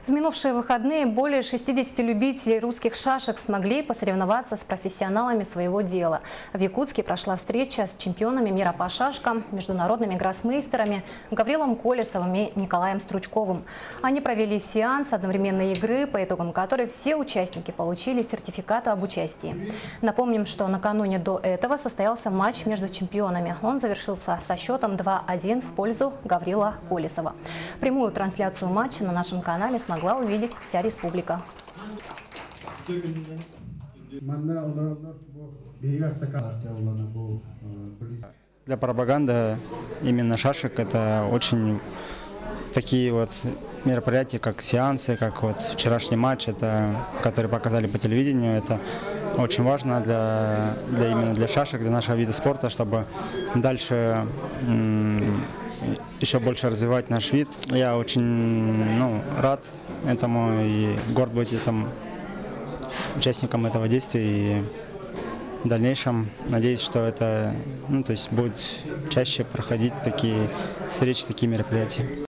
В минувшие выходные более 60 любителей русских шашек смогли посоревноваться с профессионалами своего дела. В Якутске прошла встреча с чемпионами мира по шашкам, международными гроссмейстерами Гаврилом Колесовым и Николаем Стручковым. Они провели сеанс одновременной игры, по итогам которой все участники получили сертификаты об участии. Напомним, что накануне до этого состоялся матч между чемпионами. Он завершился со счетом 2-1 в пользу Гаврила Колесова. Прямую трансляцию матча на нашем канале смогла увидеть вся республика. Для пропаганды именно шашек это очень такие вот мероприятия, как сеансы, как вот вчерашний матч, который показали по телевидению, это очень важно именно для шашек, для нашего вида спорта, чтобы дальше еще больше развивать наш вид. Я очень рад этому и горд быть участником этого действия. И в дальнейшем надеюсь, что это будет чаще проходить такие встречи, такие мероприятия.